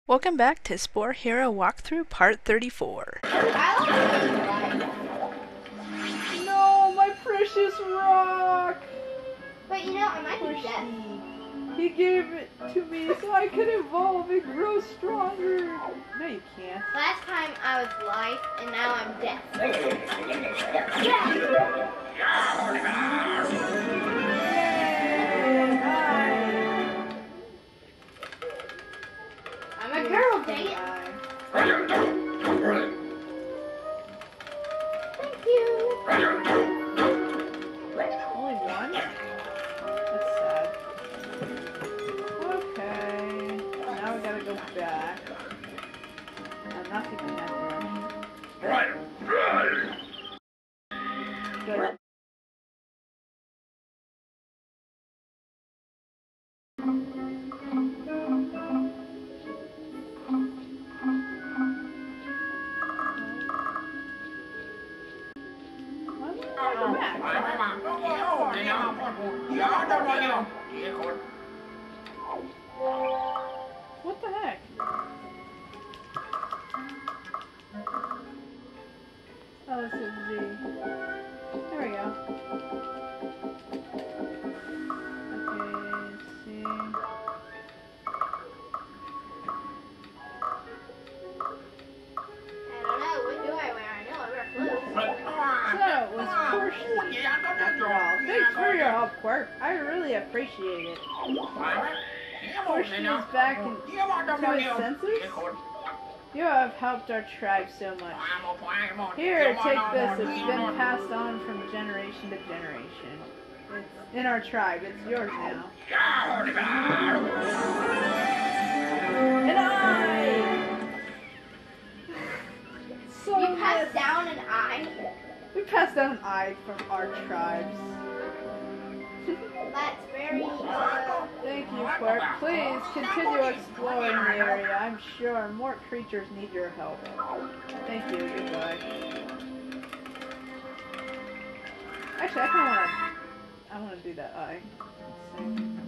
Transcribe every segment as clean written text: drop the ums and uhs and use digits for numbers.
Welcome back to SporeHero Walkthrough Part 34. No, my precious rock! But you know, I might be dead. He gave it to me so I could evolve and grow stronger. No, you can't. Last time I was life, and now I'm death. I'm a girl, dang it. Thank you. Only one? That's sad. Okay. Now we gotta go back. I'm not keeping that direction. Good. What the heck? Oh, this is Z. There we go. Okay, let's see. I don't know. What do I wear? I know I wear clothes. So, it was Portia after all. Thanks for your help, Quirk. I really appreciate it. Portia is back to his senses? You have helped our tribe so much. Here, take this. It's been passed on from generation to generation. It's in our tribe. It's yours now. An eye! So You passed down an eye. we passed down an eye from our tribes. That's very, Thank you, Quirk. Please continue exploring the area. I'm sure more creatures need your help. Thank you. Goodbye. Actually, I want to do that eye. Let's see.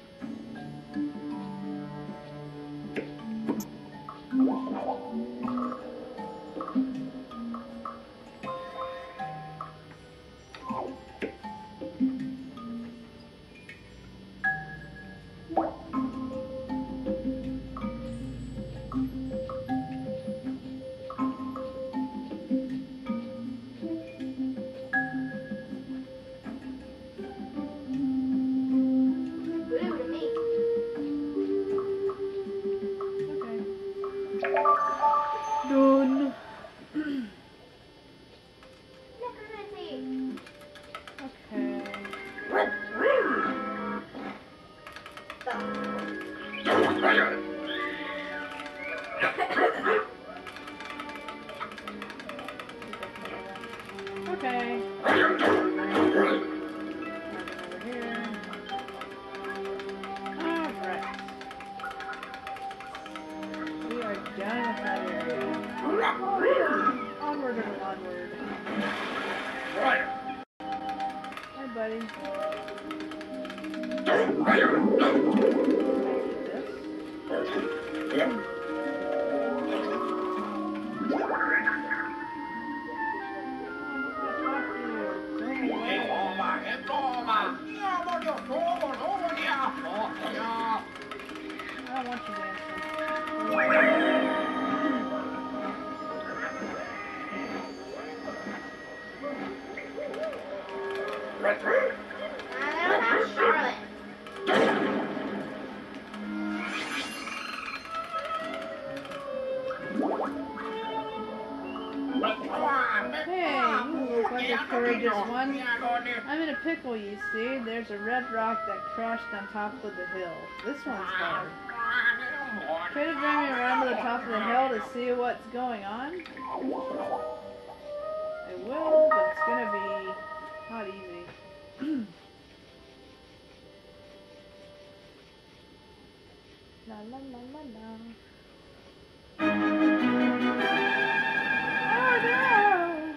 blue to me. Okay. Done. Look at it. Okay. Okay. Over here. Alright. We are done with that area. Onward and onward. Hi, buddy. I don't want you dancing. I don't have Charlotte. Hey, you look like a courageous one. I'm in a pickle, you see. There's a red rock that crashed on top of the hill. This one's hard. Try to bring me around to the top of the hill to see what's going on. I will, but it's gonna be not easy. La la la la la. Oh no!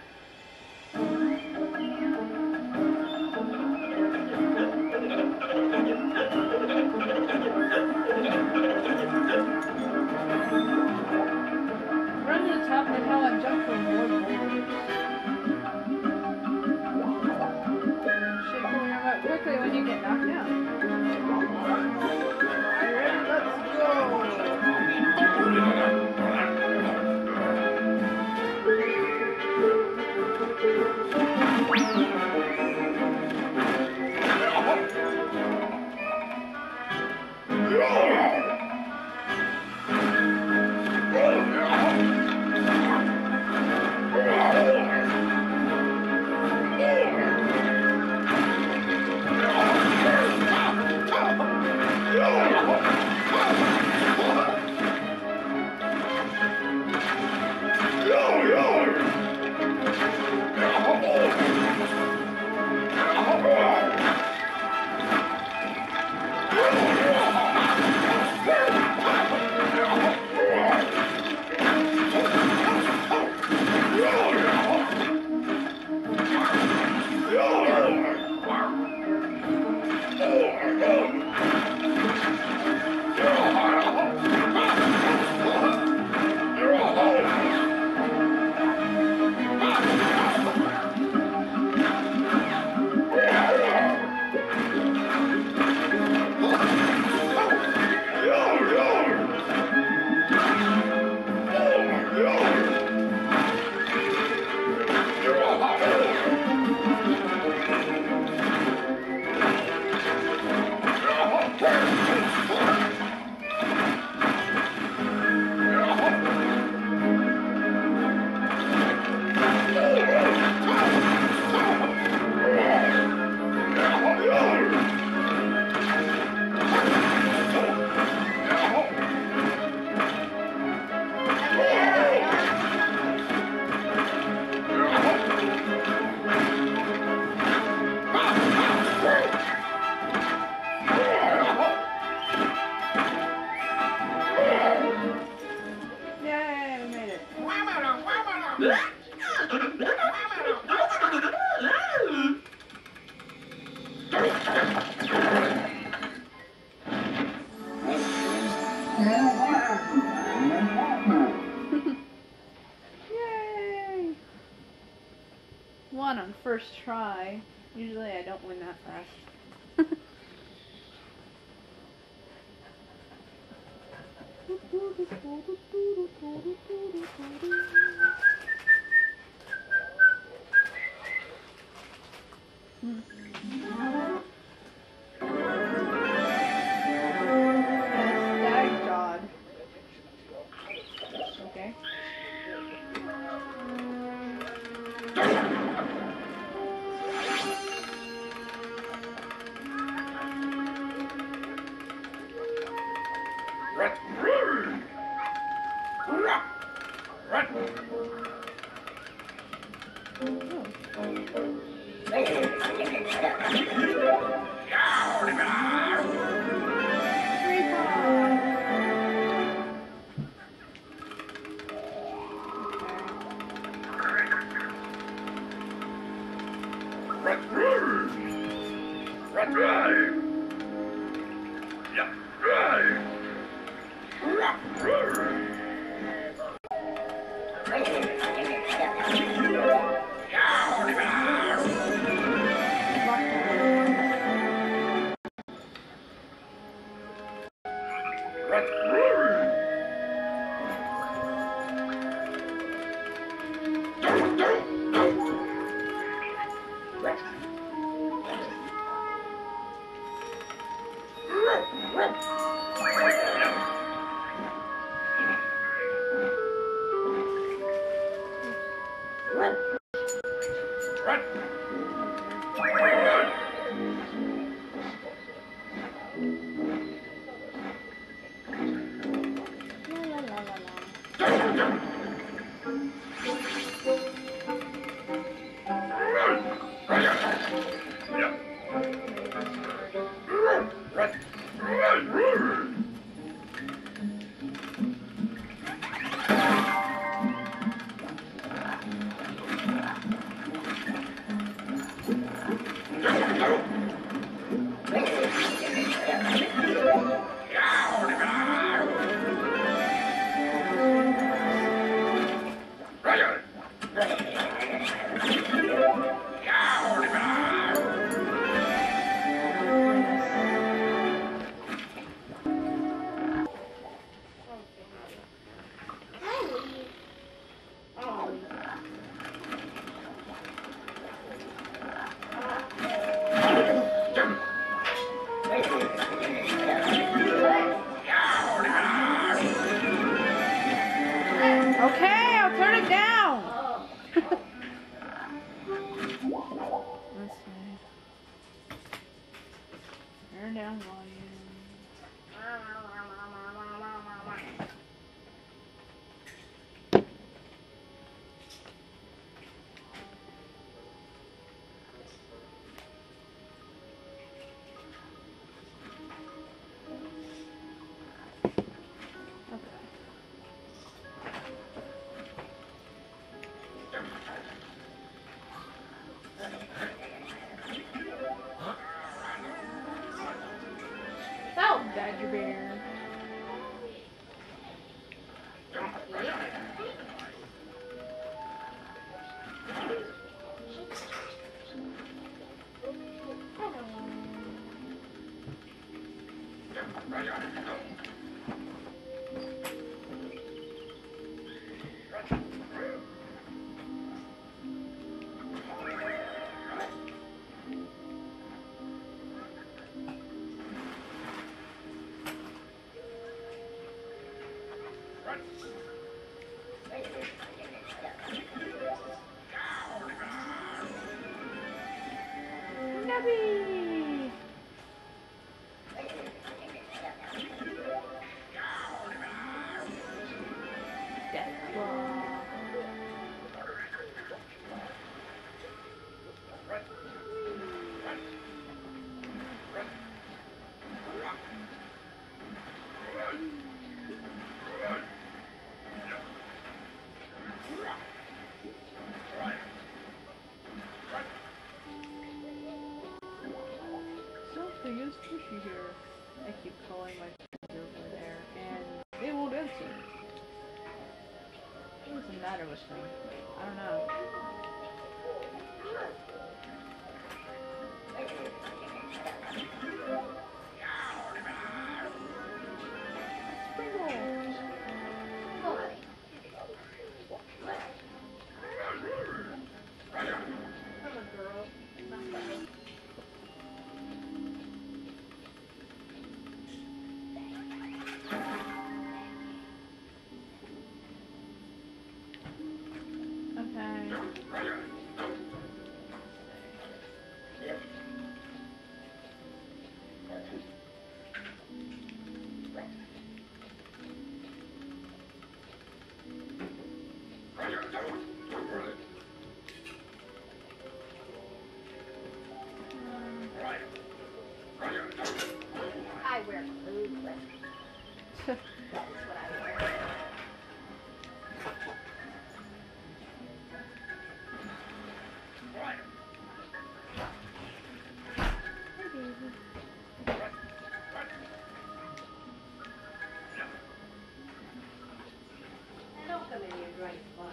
Yay! Won on first try. Usually I don't win that fast. Stag jawed. Okay. Okay, I'll turn it down. Let's see. Turn down volume. Oh, Badger Bear. Nubby! Death Claw. calling my friends over there, and they won't answer. What is the matter with them? I don't know. I wear clothes. That's what I wear. Don't come in here dry spot.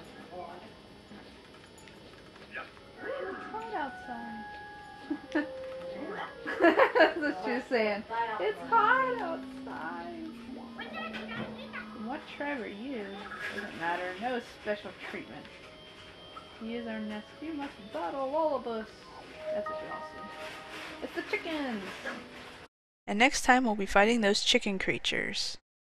It's hot outside. That's what she was saying. It's hot outside. From what Trevor used, doesn't matter. No special treatment. To use our nest, you must battle Lullabus. That's what you all see. It's the chickens! And next time we'll be fighting those chicken creatures.